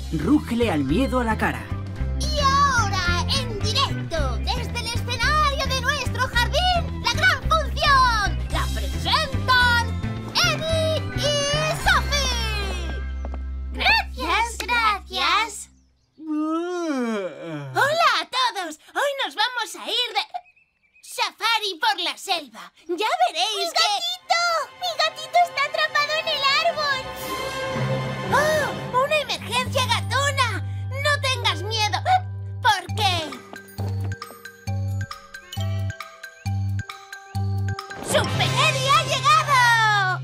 Rúgele al miedo a la cara. Y ahora, en directo, desde el escenario de nuestro jardín, la gran función. La presentan Eddie y Sophie. Gracias, gracias. Hola a todos. Hoy nos vamos a ir de safari por la selva. Ya veréis que... ¡Mi gatito está atrapado en el árbol! ¡Oh! ¡Una emergencia gatuna! ¡No tengas miedo! ¿Por qué? ¡Super Eddie ha llegado!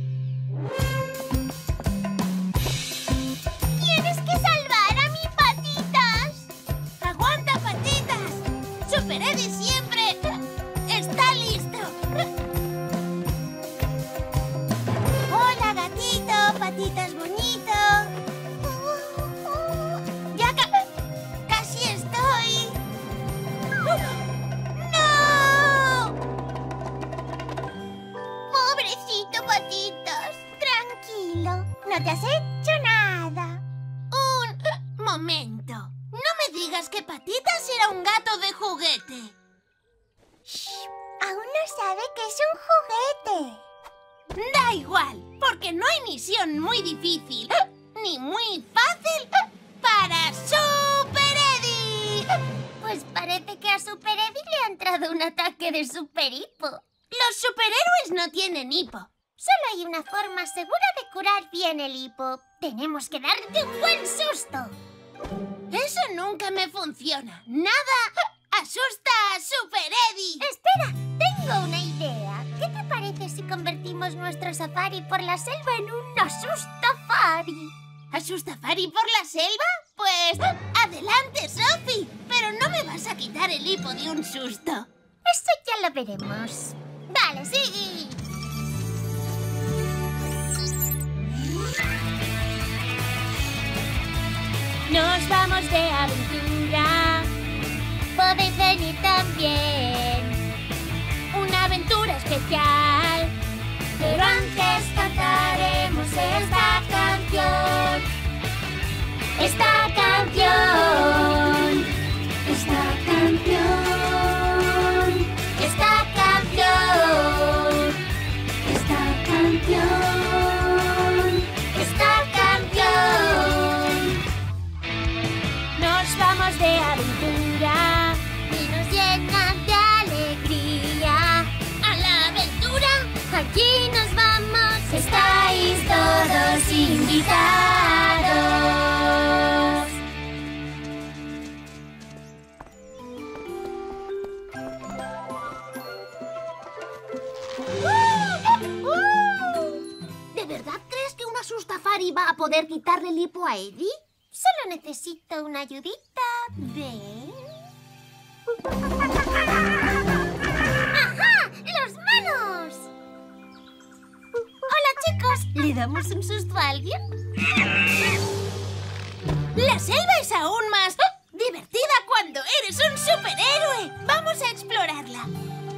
¡Tienes que salvar a mi Patitas! ¡Aguanta, Patitas! ¡Super Eddie siempre está listo! ¡Hola, gatito! ¡Patitas bonito! ¡Ya casi estoy! ¡No! ¡Pobrecito, Patitas! Tranquilo, no te has hecho nada. Un momento. No me digas que Patitas era un gato de juguete. Shh, aún no sabe que es un juguete. Da igual, porque no hay misión muy difícil ni muy fácil para Super Eddie. Pues parece que a Super Eddie le ha entrado un ataque de super hipo. Los superhéroes no tienen hipo. Solo hay una forma segura de curar bien el hipo. Tenemos que darte un buen susto. Eso nunca me funciona. Nada asusta a Super Eddie. Espera, tengo una idea. ¿Qué te parece si convertimos nuestro safari por la selva en un asustafari? ¿Asustafari por la selva? Pues adelante, Sophie. Pero no me vas a quitar el hipo de un susto. Eso ya lo veremos. Vale, sigue. Nos vamos de aventura. Podéis venir también. Una aventura especial. Pero antes cantaremos esta canción. Esta canción. Esta canción. Esta canción. Esta canción. Esta canción. Nos vamos de aventura y nos llenan de alegría. ¡A la aventura! Allí nos vamos. Estáis todos invitados. ¿De verdad crees que un asustafari va a poder quitarle el hipo a Eddie? Solo necesito una ayudita. ¿Ven? ¡Ajá! ¡Los manos! Hola, chicos. ¿Le damos un susto a alguien? La selva es aún más divertida cuando eres un superhéroe. Vamos a explorarla.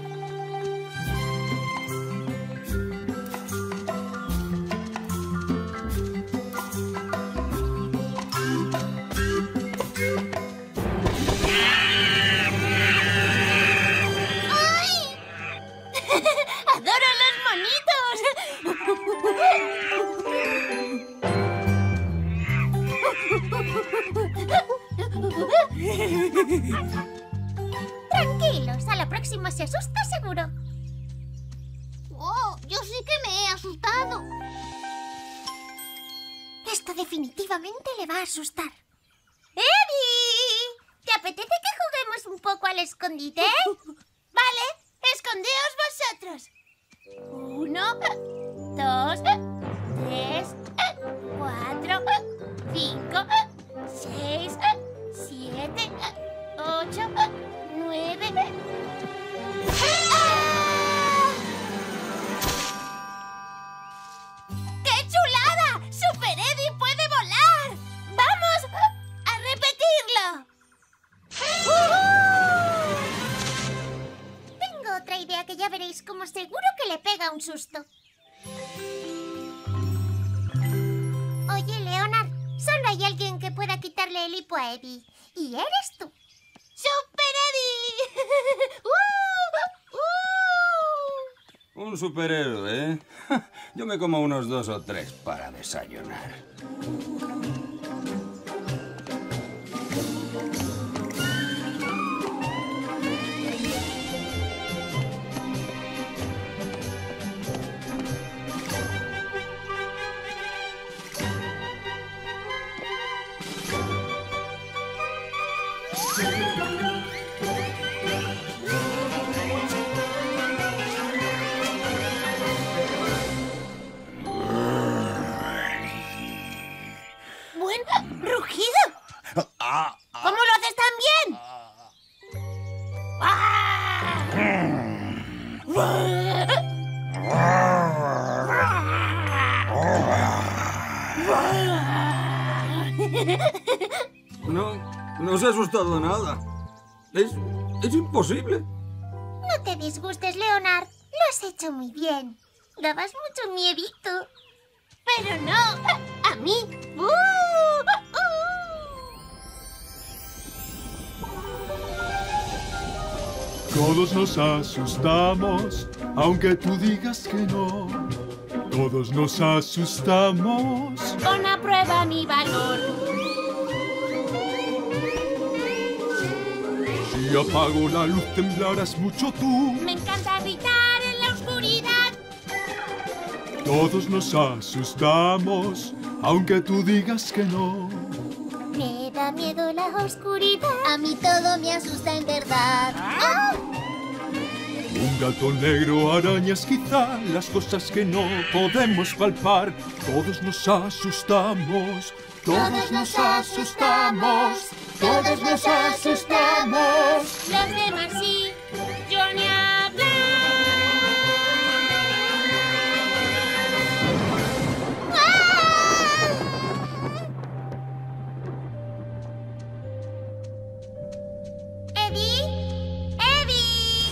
¡Adoro los monitos! Tranquilos, a la próxima se asusta seguro. ¡Oh! Yo sí que me he asustado. Esto definitivamente le va a asustar. ¡Eddie! ¿Te apetece que juguemos un poco al escondite? Vale, escondeos vosotros. 1, 2, 3, 4, 5, 6, 7, 8, 9. ¡Ah! ¡Qué chulada! ¡Super Eddie puede volar! ¡Vamos a repetirlo! Tengo otra idea que ya veréis como seguro que le pega un susto. Oye, Leonard, solo hay alguien que pueda quitarle el hipo a Eddie. Y eres tú. ¡Super Eddie! Un superhéroe, ¿eh? Yo me como unos 2 o 3 para desayunar. ¡Buen rugido! ¿Cómo lo haces tan bien? No se ha asustado nada. Es imposible. No te disgustes, Leonard. Lo has hecho muy bien. Dabas mucho miedito. Pero no, a mí. Todos nos asustamos, aunque tú digas que no. Todos nos asustamos. Pon a prueba mi valor. Si apago la luz temblarás mucho tú. Me encanta gritar en la oscuridad. Todos nos asustamos, aunque tú digas que no. Me da miedo la oscuridad. A mí todo me asusta en verdad. Un gato negro, arañas, quizá las cosas que no podemos palpar. Todos nos asustamos. Todos nos asustamos. Todos nos asustamos. Los demás sí, yo ni hablar. ¡Eddie! ¡Eddie!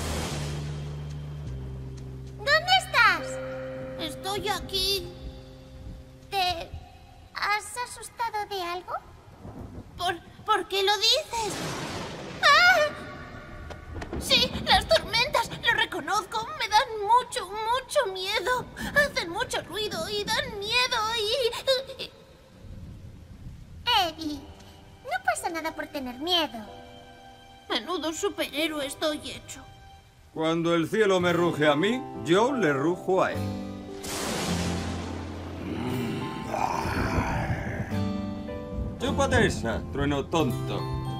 ¿Dónde estás? Estoy aquí. ¿Te has asustado de algo? ¿Por qué lo dices? ¡Ah! Sí, las tormentas, lo reconozco, me dan mucho miedo. Hacen mucho ruido y dan miedo y... Eddie, no pasa nada por tener miedo. Menudo superhéroe estoy hecho. Cuando el cielo me ruge a mí, yo le rujo a él. Chúpate esa, trueno tonto.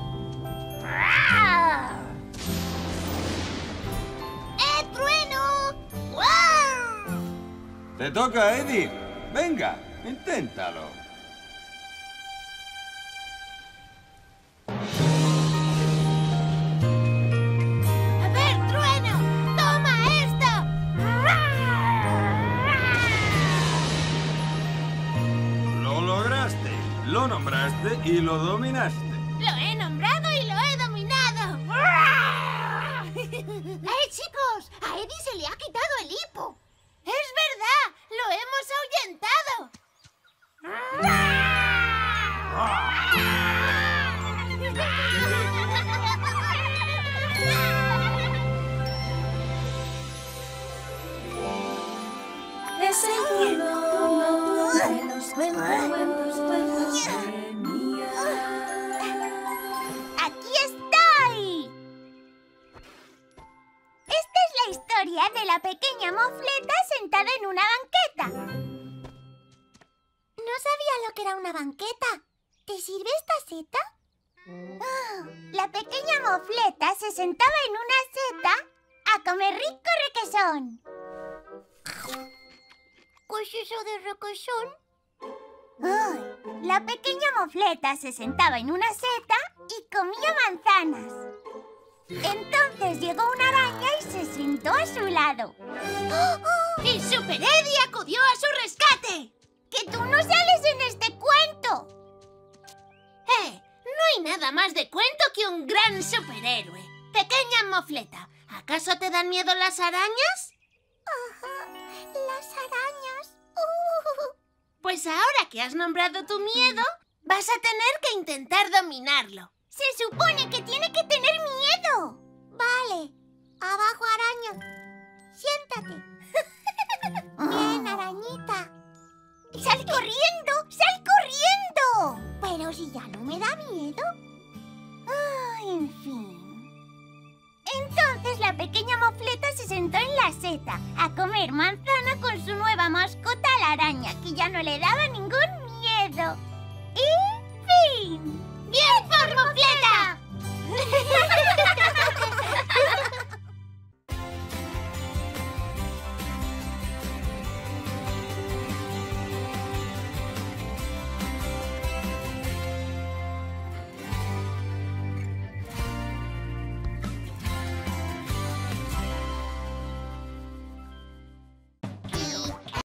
¡Trueno! ¡Wow! Te toca, Eddie. Venga, inténtalo. A ver, Trueno, toma esto. Lo lograste, lo nombraste y lo dominaste. Lo he nombrado y lo he dominado. Chicos! A Eddie se le ha quitado el hipo. ¡Es verdad! ¡Lo hemos ahuyentado! Es el cielo de los cuentos de Mía. ¡Aquí estoy! Esta es la historia de la pequeña mofleta sentada en una banqueta. No sabía lo que era una banqueta. ¿Te sirve esta seta? La pequeña mofleta se sentaba en una seta a comer rico requesón. ¿Qué es eso de requesón? La pequeña mofleta se sentaba en una seta y comía manzanas. Entonces llegó una araña y se sentó a su lado. ¡Y Super Eddie acudió a su rescate! ¡Que tú no sales en este cuento! No hay nada más de cuento que un gran superhéroe. Pequeña mofleta, ¿acaso te dan miedo las arañas? Las arañas. Pues ahora que has nombrado tu miedo, Vas a tener que intentar dominarlo. Se supone que tiene que tener miedo. Vale. Abajo, araña. Siéntate. Bien, arañita. ¡Sal corriendo! ¡Sal corriendo! Pero si ya no me da miedo. En fin. Entonces la pequeña mofleta se sentó en la seta a comer manzana con su nueva mascota, la araña, que ya no le daba ningún miedo. Y fin. ¡Bien por Mofleta!